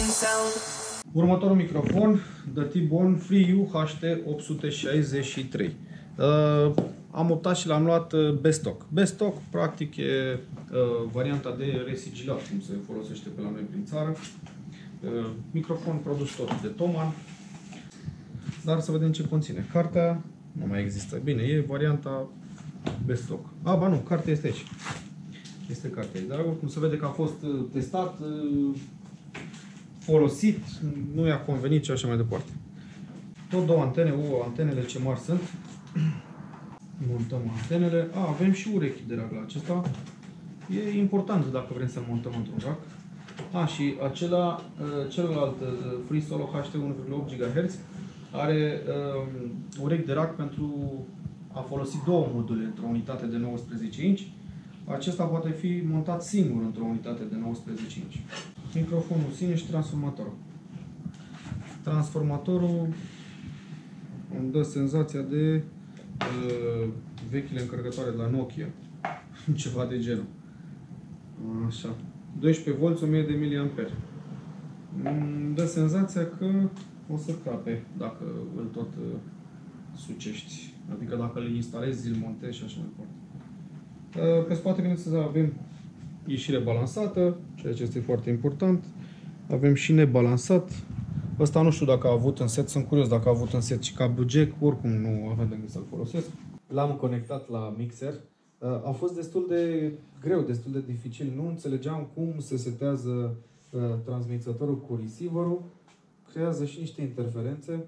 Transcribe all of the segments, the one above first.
Următorul microfon, The T-Bone FreeU HT863. Am optat și l-am luat best stock. Best stock, practic, e varianta de resigilat, cum se folosește pe la noi prin țară. Microfon produs tot de Thomann. Dar să vedem ce conține. Cartea nu mai există. Bine, e varianta best stock. Ba nu, cartea este aici. Este cartea aici. Dar oricum se vede că a fost testat, folosit, nu i-a convenit și așa mai departe. Tot două antene, antenele ce mari sunt. Montăm antenele. Avem și urechi de rack la acesta. E important dacă vrem să-l montăm într-un rack. Și celălalt Free Solo HT 1,8 GHz are urechi de rack pentru a folosi două module într-o unitate de 19 inch. Acesta poate fi montat singur într-o unitate de 19 inch. Microfonul sine și transformatorul. Transformatorul îmi dă senzația de vechile încărcătoare de la Nokia. Ceva de genul. Așa. 12 V, 1000 de mAh. Îmi dă senzația că o să cape dacă îl tot sucești. Adică dacă îl instalezi, îl montezi și așa mai departe. Pe spate, bineînțeles, avem ieșire balansată, ceea ce este foarte important. Avem și nebalansat. Ăsta nu știu dacă a avut în set, sunt curios dacă a avut în set și cablu jack, oricum nu avem de gând să-l folosesc. L-am conectat la mixer. A fost destul de greu, destul de dificil. Nu înțelegeam cum se setează transmițătorul cu receiverul. Creează și niște interferențe.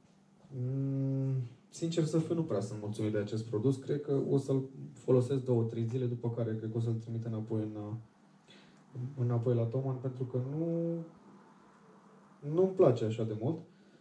Sincer să fiu, nu prea sunt mulțumit de acest produs. Cred că o să-l folosesc 2-3 zile, după care cred că o să-l trimit înapoi la Thomann, pentru că nu-mi place așa de mult.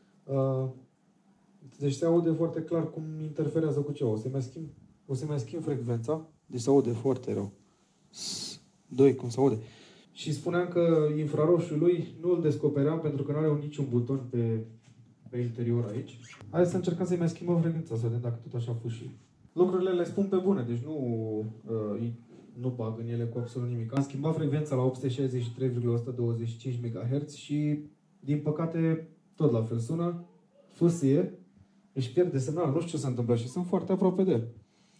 Deci se aude foarte clar cum interferează cu ceva. O să mai schimb frecvența. Deci se aude foarte rău. 2, cum se aude. Și spuneam că infraroșul lui nu îl descopeream pentru că nu are niciun buton pe interior aici. Hai să încercăm să-i mai schimbăm frecvența, să vedem dacă tot așa a fost și. Lucrurile le spun pe bune, deci nu bag în ele cu absolut nimic. Am schimbat frecvența la 863,125 MHz și, din păcate, tot la fel sună. Fâsâie, își pierde semnal, nu știu ce se întâmplă și sunt foarte aproape de el.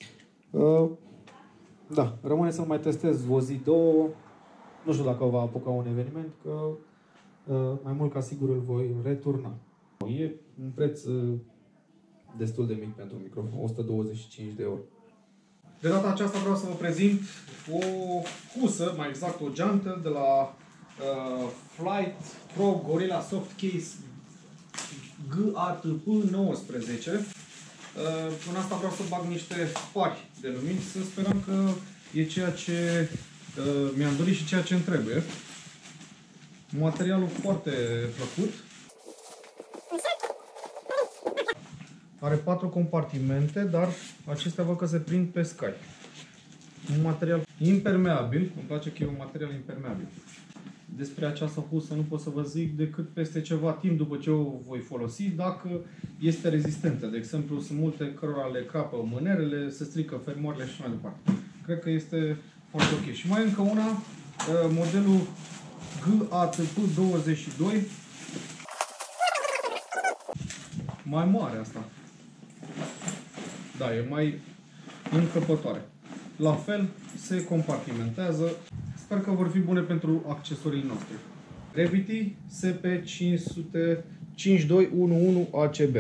Da, rămâne să mai testez o zi, două. Nu știu dacă va apuca un eveniment, că mai mult ca sigur îl voi returna. E un preț destul de mic pentru microfon, 125 de euro. De data aceasta vreau să vă prezint o husă, mai exact o geantă, de la Flight Pro Gorilla Soft Case GATP 19. În asta vreau să bag niște pari de lumini, să sperăm că e ceea ce mi-am dorit și ceea ce îmi trebuie. Materialul foarte plăcut. Are 4 compartimente, dar acestea văd că se prind pe scai. Un material impermeabil, îmi place că e un material impermeabil. Despre această husă nu pot să vă zic decât peste ceva timp după ce o voi folosi, dacă este rezistentă. De exemplu, sunt multe cărora le crapă mânerele, se strică fermoarele și mai departe. Cred că este foarte ok. Și mai încă una, modelul GATP 22. Mai mare asta. Da, e mai încăpătoare. La fel, se compartimentează. Sper că vor fi bune pentru accesoriile noastre. Revity SP500-5211 ACB.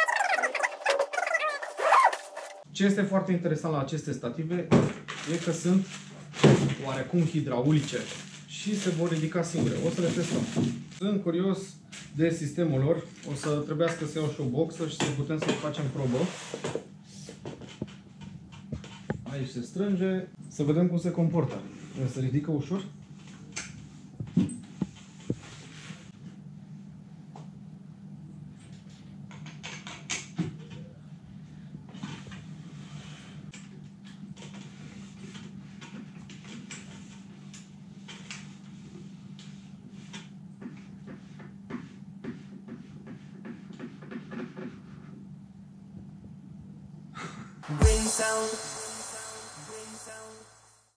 Ce este foarte interesant la aceste stative e că sunt oarecum hidraulice și se vor ridica singure. O să le testăm. Sunt curios de sistemul lor. O să trebuiască să iau și o boxă și să putem să facem probă. Aici se strânge. Să vedem cum se comportă. Se ridică ușor. Wind sound.